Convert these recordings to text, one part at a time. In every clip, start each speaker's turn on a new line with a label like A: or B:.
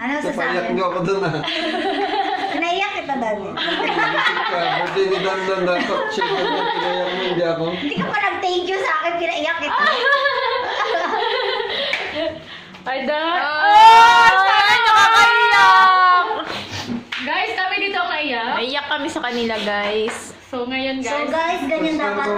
A: Ano
B: Napayak
A: sasabi?
B: niyo ako dun ah.
A: Pinaiyak kita dati.
B: Birthday ni Dandan na kotse. Pinayak mo, hindi ako.
A: Hindi ka pa nag-thank you sa akin, pinaiyak kita.
C: Ay, dad!
D: Ay, nakakaiyak!
C: Guys, kami dito ang naiyak.
D: Naiyak kami sa kanila, guys.
C: So, ngayon
A: So
C: guys.
A: guys, ganyan dapat.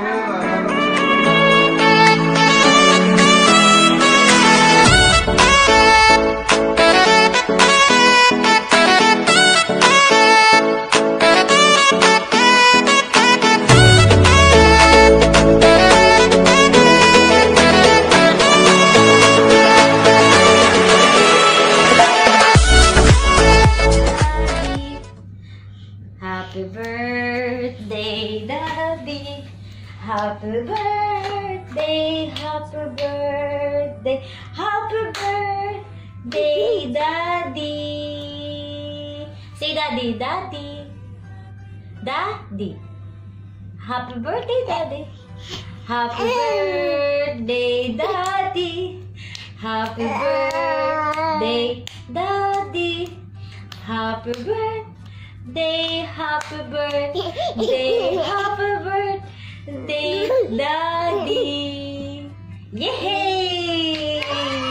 A: Happy birthday, Daddy. Happy birthday, happy birthday, happy birthday, Daddy. Say Daddy, Daddy. Daddy. Happy birthday, Daddy. Happy birthday, Daddy. Happy birthday, Daddy. Happy birthday, happy birthday, happy birthday, Daddy. Yay!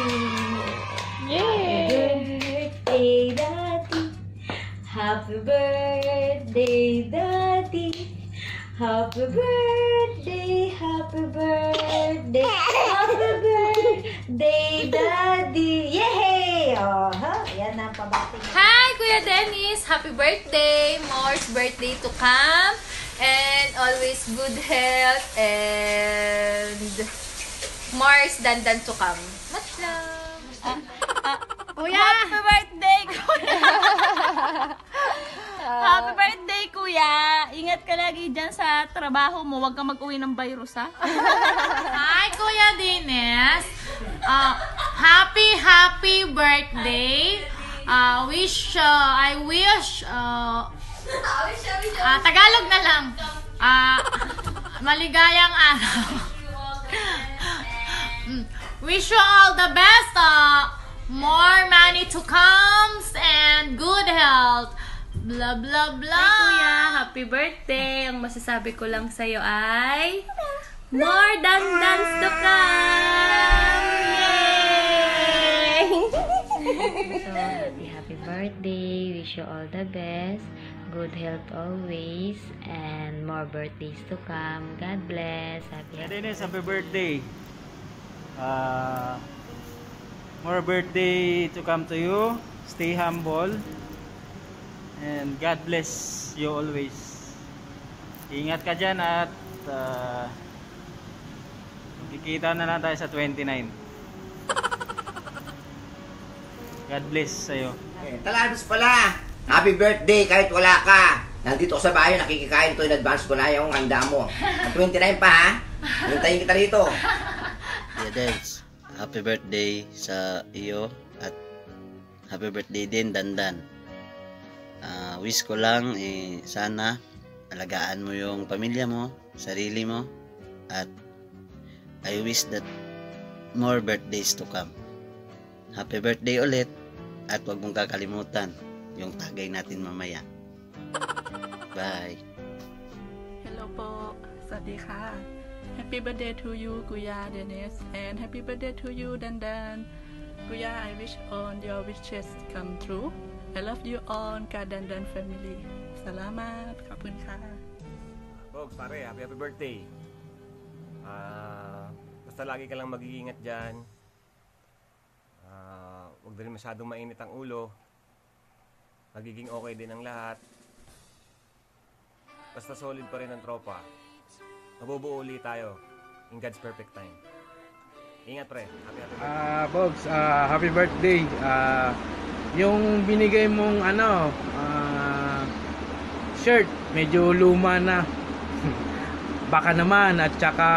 D: Yay!
A: Happy birthday, Daddy. Happy birthday, Daddy. Happy birthday, happy birthday, happy birthday, Daddy. Yay! Oh, ha? Yan ang pabati niya.
D: Hi, Kuya Dennis! Happy birthday! More's birthday to come. And always good health and More's dandan to come. Much love!
C: Kuya!
E: Happy birthday, Kuya! Happy birthday, Kuya! Ingat ka lagi dyan sa trabaho mo. Huwag ka mag-uwi ng virus, ha?
D: Hi, Kuya Dennis! Happy birthday! I wish Tagalog na lang. Maligayang araw. Wish you all the best. More money to comes and good health. Blah blah blah.
E: Hi, Kuya! Happy birthday! Ang masasabi ko lang sa'yo ay more dandans to come! Yay!
F: So, happy birthday. Wish you all the best. Good health always. And more birthdays to come. God bless.
G: Kuya Dennis, happy birthday. More birthday to come to you. Stay humble. And God bless you always. Ingat ka dyan at magkikita na lang tayo sa 29. God bless sa'yo.
H: Taladus pala! Happy birthday kahit wala ka! Nandito ako sa bahay, nakikikain ito in advance ko na yung handa mo. At 29 pa ha? Hintayin kita rito.
I: Kuya Dens, happy birthday sa iyo at happy birthday din Dandan. Wish ko lang sana alagaan mo yung pamilya mo, sarili mo, at I wish that more birthdays to come. Happy birthday ulit at huwag mong kakalimutan yung tagay natin mamaya. Bye!
J: Hello po! Sawadee-ka! Happy birthday to you, Kuya Dennis, and happy birthday to you, Dandan. Kuya, I wish all your wishes come true. I love you all, Ka Dandan family. Salamat! Kapun ka!
K: Bogs, pare, happy birthday! Basta lagi ka lang mag-iingat dyan. Huwag din masyadong mainit ang ulo. Magiging okay din ang lahat. Basta solid pa rin ang tropa. Mabubuo ulit tayo in God's perfect time. Ingat pre. Happy birthday.
L: Bogs, happy birthday. Yung binigay mong shirt, medyo luma na. Baka naman at saka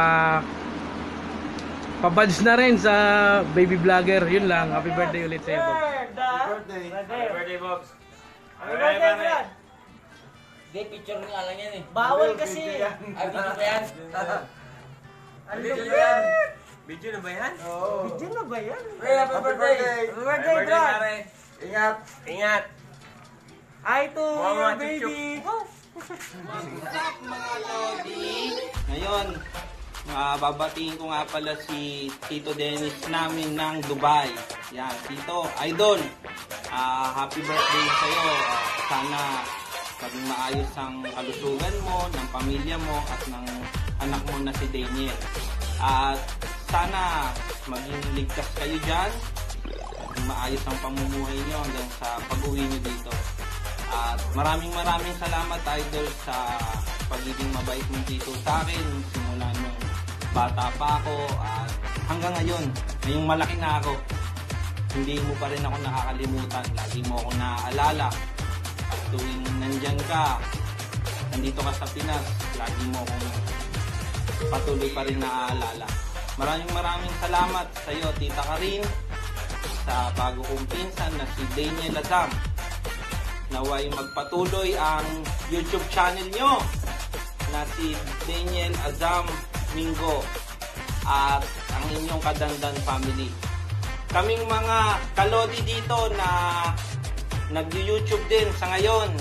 L: pabads na rin sa baby vlogger. Yun lang. Happy birthday ulit sa'yo, Bogs.
K: Happy birthday. Happy birthday, Bogs.
M: Happy birthday, Brad.
H: Hindi, picture nga lang yan eh.
M: Bawal kasi.
H: Ay, video ba yan?
K: Video ba yan? Video na ba yan?
M: Oo. Video na ba yan?
K: Happy birthday.
M: Happy birthday, Brad. Ingat.
K: Ingat.
M: Hi to
K: Mama,
M: your baby.
G: What's up mga Lodi? Ngayon, babatiin ko nga pala si Tito Dennis namin ng Dubai. Yan, Tito, idol. Happy birthday sa'yo. Sana maging maayos ang kalusugan mo, ng pamilya mo, at ng anak mo na si Daniel. At sana maging ligtas kayo dyan. Maging maayos ang pamumuhay nyo hanggang sa pag-uwi nyo dito. At maraming salamat, idol, sa pagiging mabait mong dito sa akin simula nung bata pa ako at hanggang ngayon, ngayong malaki na ako, hindi mo pa rin ako nakakalimutan. Lagi mo ako naaalala at tuwing nandyan ka, nandito ka sa Pinas, lagi mo akong patuloy pa rin naaalala. Maraming salamat sa iyo, Tita Karin, sa bago kong pinsan na si Daniel Azam. Naway magpatuloy ang YouTube channel nyo na si Daniel Azam Mingo at ang inyong Kadandan family. Kaming mga kalodi dito na nag-YouTube din sa ngayon,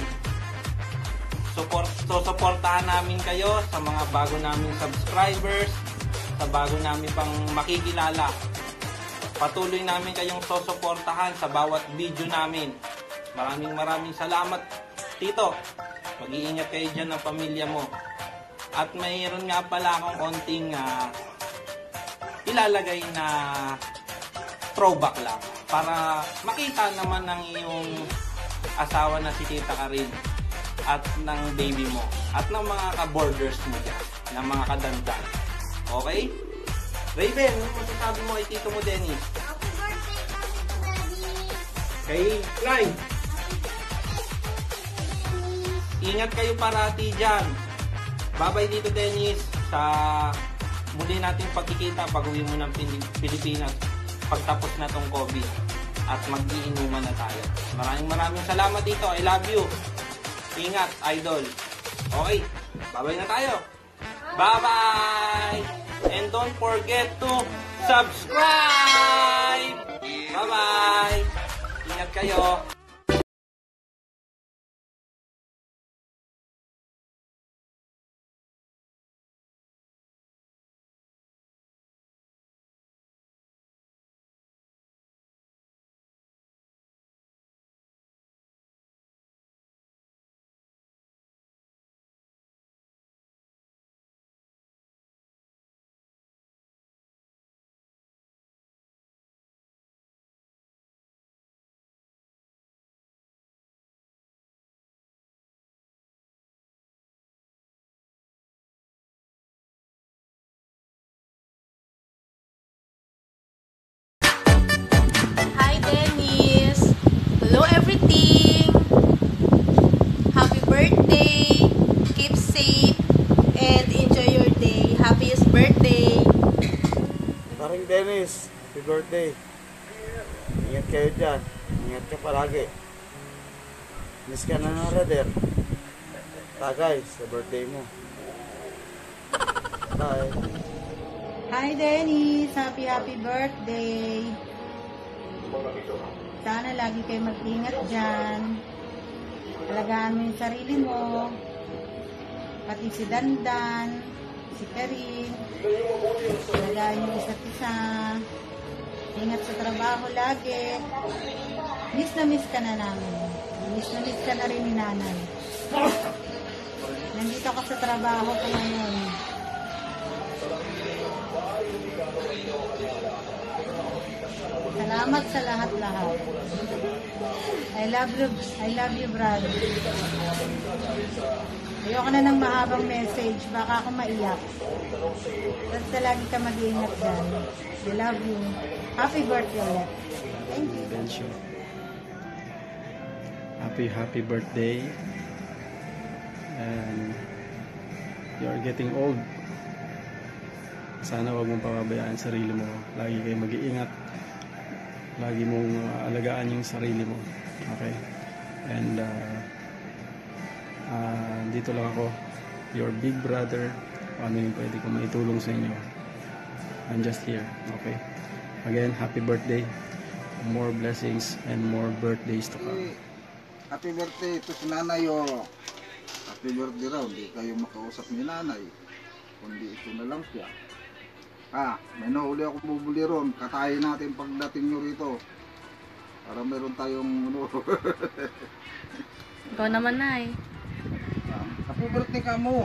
G: suportahan namin kayo sa mga bago naming subscribers, sa bago namin pang makikilala. Patuloy namin kayong susuportahan sa bawat video namin. Maraming salamat, Tito. Mag-iingat kayo dyan ng pamilya mo. At mayroon nga pala akong konting ilalagay na throwback lang para makita naman ng iyong asawa na si Tita Karin at ng baby mo at ng mga ka-borders mo dyan, ng mga kadandan. Okay? Raven, ano masasabi mo kay Tito mo, Dennis?
N: Happy birthday, Daddy!
G: Kay Clyde, ingat kayo parati dyan. Bye-bye Tito Dennis. Sa muli nating pagkikita pag-uwi mo ng Pilipinas pagtapos na tong COVID at mag-iinuman na tayo. Maraming salamat dito. I love you. Ingat, idol. Okay, bye-bye na tayo. Bye-bye! And don't forget to subscribe! Bye-bye! Ingat kayo.
D: Hi, Dennis. Hello, everything. Happy birthday. Keep safe and enjoy your day. Happiest birthday.
M: Paring Dennis, happy birthday. Ingat kayo dyan. Ingat ka palagi. Miss ka na ng radar. Tagay sa birthday mo. Bye.
O: Hi Dennis, happy birthday. Sana lagi kayo mag-ingat dyan. Alagaan mo yung sarili mo. Pati si Dandan, si Karin. Alagaan yung isa't isa. Ingat sa trabaho lagi. Miss na miss ka na namin. Miss na miss ka na rin ni nanay. Nandito ka sa trabaho ko ngayon. Salamat sa lahat-lahat. I love you, Brad. Ayoko na ng mahabang message. Baka ako maiyak. Basta lagi ka mag-iingat dyan. I love you. Happy birthday ulit. Thank you.
P: Happy birthday. And you're getting old. Sana wag mong pababayaan sarili mo. Lagi kayo mag-iingat. Lagi mong alagaan yung sarili mo. Okay? And dito lang ako, your big brother. Ano yung pwede kong maitulong sa inyo. I'm just here. Okay? Again, happy birthday. more blessings and more birthdays to come.
Q: Happy birthday to si nanay o. Happy birthday raw, di kayo makausap ni nanay. Kundi ito na lang siya. May nahuli akong bubuli ron. Katayin natin pagdating nyo rito. Para meron tayong ano.
E: Ikaw naman na eh.
Q: Happy birthday ka mo.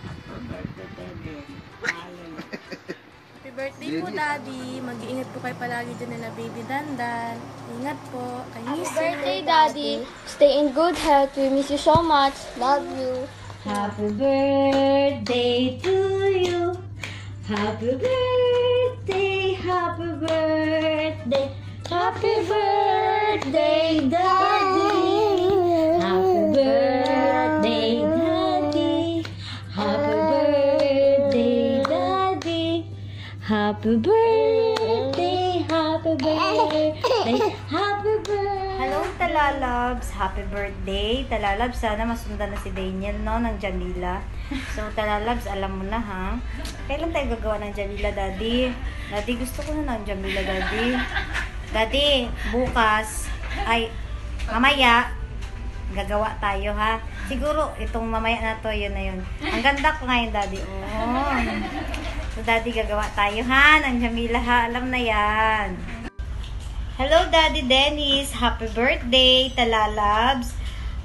E: Happy birthday po, Daddy. Mag-iingat po kayo palagi dyan nila, Baby Dandan. Ingat po.
N: Happy birthday, Daddy. Stay in good health. We miss you so much. Love you.
A: Happy birthday to you. Happy birthday, happy birthday. Happy birthday, Daddy. Happy birthday, Daddy. Happy birthday, Daddy. Happy birthday, happy birthday, happy birthday.
O: Hello, Talalabs! Happy birthday! Talalabs, sana masundan na si Daniel, no, ng Jamila. So, Talalabs, alam mo na, ha? Kailan tayo gagawa ng Jamila, Daddy? Daddy, gusto ko na ng Jamila, Daddy. Daddy, bukas, ay, mamaya, gagawa tayo, ha? Siguro, itong mamaya na to, yun na yun. Ang ganda ko ngayon, Daddy. Oh. So, Daddy, gagawa tayo, ha? Ng Jamila, ha? Alam na yan. Hello, Daddy Dennis. Happy birthday, Talalabs.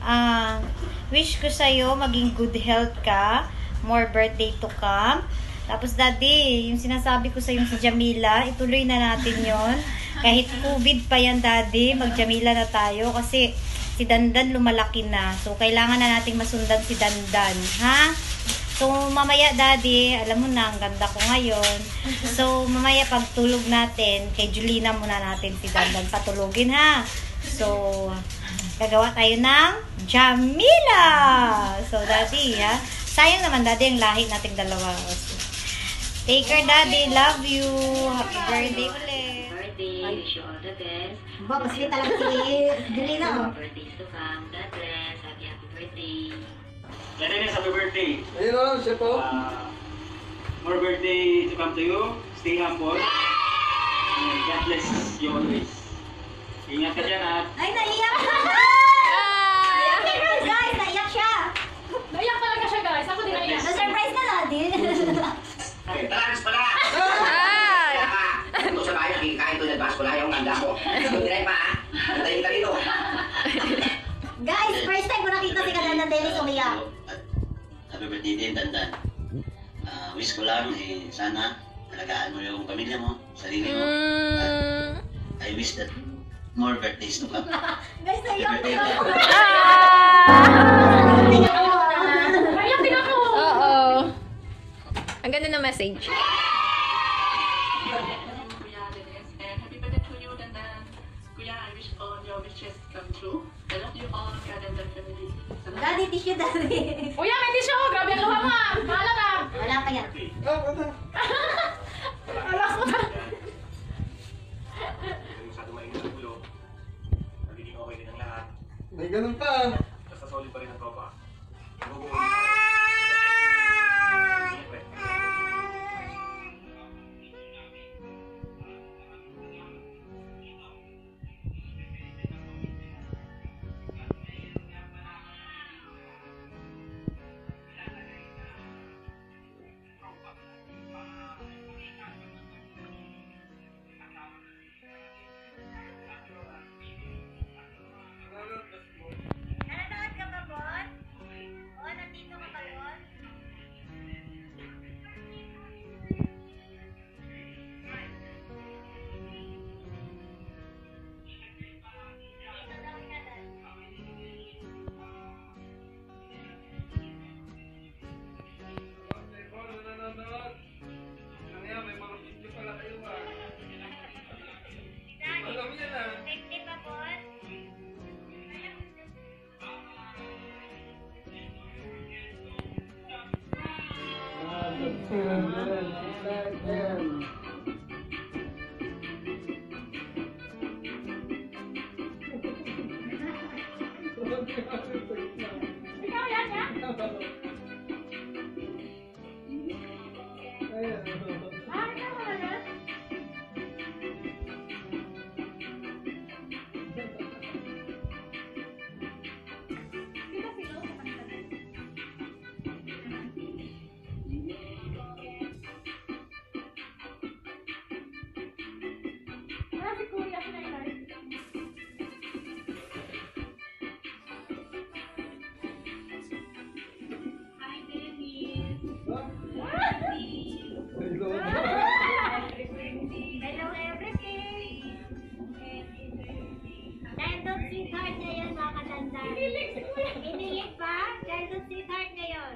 O: Wish ko sa'yo maging good health ka. More birthday to come. Tapos, Daddy, yung sinasabi ko sa'yo si Jamila, ituloy na natin yon. Kahit COVID pa yan, Daddy, mag-Jamila na tayo. Kasi si Dandan lumalaki na. So, kailangan na nating masundan si Dandan. Ha? So, mamaya, Daddy, alam mo na, ang ganda ko ngayon. So, mamaya pagtulog natin, kay Julina muna natin si Dandan patulogin, ha? So, gagawa tayo ng Jamila! So, Daddy, ha? Sayang naman, Daddy, ang lahi nating dalawa. So, take care, Daddy. Love you. Happy birthday ulit.
F: Birthday. Wish you all the best.
O: Ba, paslit talaga si Julina, oh.
F: More birthdays to come. God bless. Happy birthday.
R: Dennis, happy birthday.
B: Ayun o, siya po.
R: More birthday to come to you. Stay humble. And God bless you always. Ingat ka dyan at...
O: Ay, naiyak siya! Guys, naiyak siya!
C: Naiyak talaga siya, guys. Ako din naiyak.
O: Na-surprise ka, Daddy.
H: Talags pala! Ito sa bahay, nakikikain to in advance ko na yung handa mo. Tinay pa, ha? Antayin ka dito.
O: Guys, first time ko nakita si Kadandan Dennis umiyak.
I: Happy birthday din, Dandan. Wish ko lang, sana alagaan mo yung pamilya mo, sarili mo. I wish that more birthdays to come.
O: Guys, naiyak
I: Happy birthday,
O: ako.
C: Naiyak din ako.
D: Oo. Ang ganda ng message.
J: And happy birthday to you, Dandan. Kuya, I wish all your wishes come true. I love you all, Kadandan family.
O: Daddy, tissue, Daddy.
C: Kuya, may tissue. Grabe ang luha mo. Mahala ka.
O: Wala pa yan.
C: Alas mo na.
K: Masyado mainit ang ulo. Nagiging okay din ang lahat.
B: May ganun pa.
K: Basta solid pa rin ang tropa. Mabubuo
O: Nanonood ka ba, Bon? O, nandito ka ba, Bon? Safety pa, Bon?
C: Ikaw yan, ya? Ah, ikaw ba yan?
A: Inilig pa? Childhood sweetheart ngayon.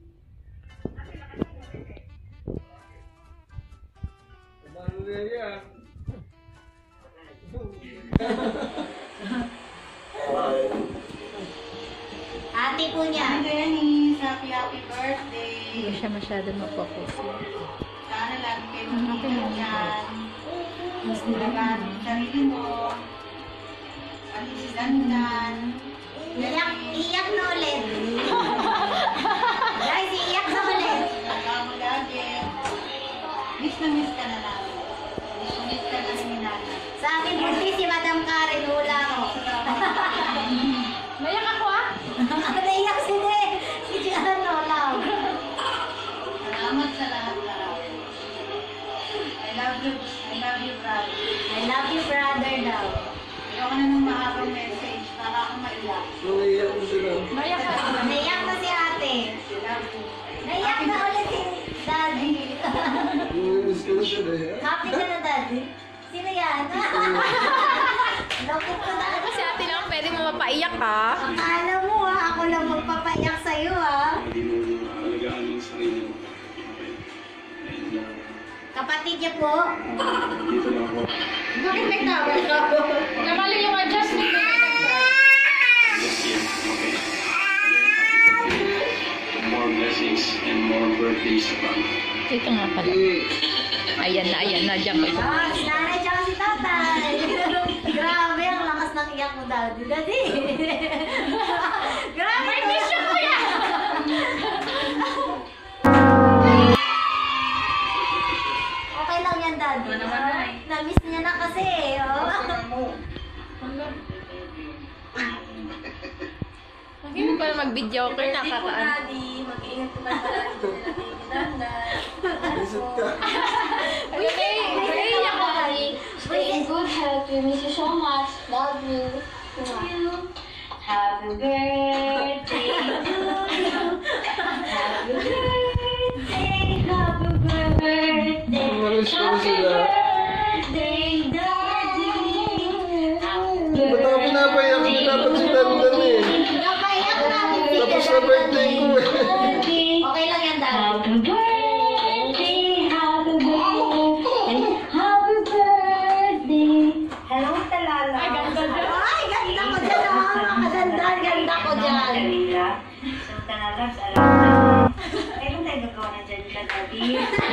A: Ate po niya.
O: Dennis, happy birthday.
D: Hindi siya masyado mag-focus.
O: Sana lagi kayo mag-ingat dyan. Mas nilagaan yung sarili mo. Pati si Dandan.
A: Iyak na ulit. Guys, iyak na ulit.
O: Saka mo lagi. Miss na miss ka na namin. Miss ka na ni Nana.
A: Sa akin po si Madam Karen, hula ko.
C: Naiyak ako ah.
A: Naiyak si De. Si Gianno lang.
O: Salamat sa lahat-lahat. I love you, brother.
A: I love you, brother daw.
O: Ayoko na nung mahabang message para ako maiyak.
B: Naiyak mo sila.
A: Naiyak na si ate. Naiyak na ulit si daddy.
B: Namiss ko na sila eh.
A: Happy ka na, daddy? Sino yan? Lokot ko na.
D: Kasi ate lang pwede mo mapaiyak ka.
A: Akala mo ako lang magpapaiyak sa'yo
P: Hindi mo alagaan yung sarili mo.
A: Kapatid niya po.
P: Dito lang ako.
A: Bakit nagtawal ka po?
C: Namali yung adjustment.
P: More blessings and more birthdays to come.
D: Ito nga pala. Ayan na, dyan ko.
A: Si nanay tsaka si tatay. Grabe, ang lakas ng iyak mo, daddy. Daddy. Grabe.
C: May mission ko yan.
A: Okay lang yan, daddy. Na-miss niya na kasi.
D: Hindi ko na mag-video ko, nakakaan.
A: Daddy, mag-ingat ka na dito nila
B: Isip ka.
N: Naiiyak ako, Daddy. Stay in good health. We miss you so much. Love you.
A: Happy birthday to you. Happy birthday, happy birthday.
B: Namiss ko na sila.
A: Birthday, daddy.
B: Ba't ako pinapayak ko? Dapat si Dandan eh.
A: Napaiyak namin si
B: Tapos na birthday ko eh.
A: Okay lang yan, daddy. Happy birthday, happy birthday, happy birthday. Hello, Talala. Ay, ganda dyan. Ay, ganda ko dyan. Ganda ko dyan. So, Talala, alam mo. Kailan tayo gagawa ng Jalila, daddy?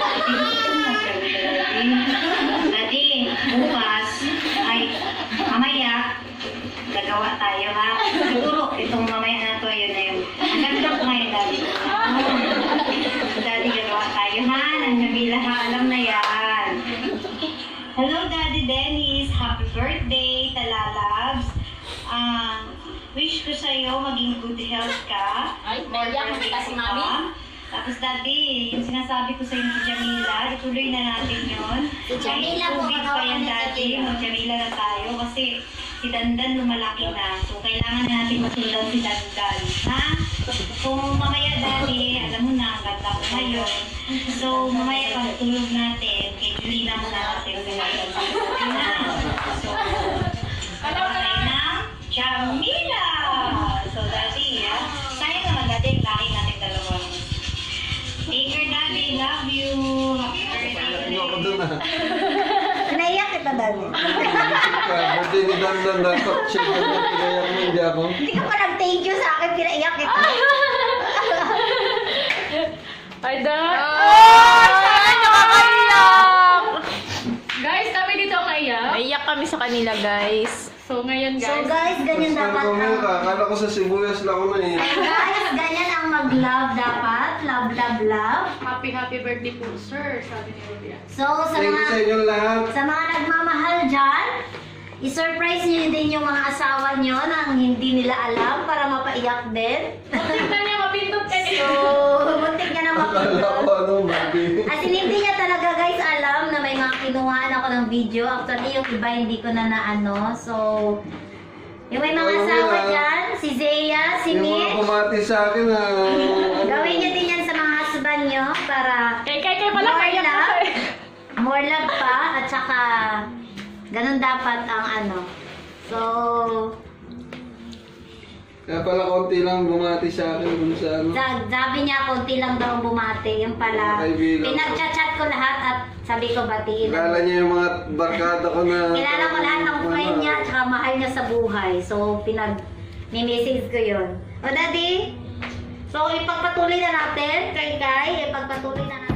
A: Daddy, bukas, ay, mamaya, gagawa tayo, ha? Siguro, itong mamaya na to, yun na yun. Ang ganda ko ngayon, daddy. Daddy, gagawa tayo, ha? Nang Nabila, ha? Alam na yan. Hello, Daddy Dennis. Happy birthday, Talalabs. Wish ko sa'yo maging good health ka.
C: Ay, naiyak mo kasi, Mami.
A: Tapos, Daddy, yung sinasabi ko sa'yo si Jamila, ituloy na natin yun. Si Jamila po, pa yan, Daddy. Mag-Jamila na tayo kasi si Dandan lumalaki na. So, kailangan natin masundan si Dandan. Ha? Kung mamaya, Daddy, alam mo na, ang ganda ko ngayon. So, mamaya pag tulog natin, kay Julina mo na natin ngayon. So, okay na? Jamila! So, Daddy, ha? Sayang naman, Daddy, laki natin dalawa. Take care, Daddy. Love you. Happy birthday.
B: Ano ako doon ah.
A: Naiyak kita, Daddy.
B: Birthday ni Dandan. Dapat siya na pinayak mo. Hindi ako.
A: Hindi ka pa nag-thank you sa akin, pinaiyak kita.
C: Ay, Dad.
D: Ay, nakakaiyak!
C: Guys, kami dito kaya.
D: Naiyak kami sa kanila, guys.
C: So, ngayon,
A: So,
C: guys.
A: guys, ganyan dapat
B: Ako
A: ang...
B: mukha. Akala ko sa sibuyas lang ako na eh.
A: Guys, ganyan ang mag-love dapat. Love, love, love.
C: Happy birthday po, sir. Sabi ni Rulia.
A: So, sa
B: Thank you sa
A: mga...
B: inyo lahat.
A: Sa mga nagmamahal dyan, i-surprise nyo din yung mga asawa nyo nang hindi nila alam para mapaiyak din.
C: Tingnan niya, mapindot ka niya.
A: So, muntik niya na
B: Akala
A: mapindot.
B: ko anong babi.
A: As in, hindi niya talaga guys alam na may mga kinuhaan ako ng video. Actually, yung iba hindi ko na naano. So, yung may mga asawa dyan, si Zea, si
B: Yung mga
A: Mitch,
B: kumati sa akin na...
A: gawin niyo din yan sa mga husband nyo para
C: Kay pala,
A: more
C: kaya
A: love, more love pa, at saka ganun dapat ang ano. So,
B: Kaya pala konti lang bumati sa akin kung sa ano.
A: Sabi niya, konti lang daw ang bumati. Yung pala, pinag-chat ko lahat at sabi ko, batiin.
B: Kilala niya yung mga barkada ko na...
A: Kilala ko lahat ng friend niya at saka mahal niya sa buhay. So, pinag-message ko yun. O, Daddy? So, ipagpatuloy na natin kay Kai. Ipagpatuloy na natin.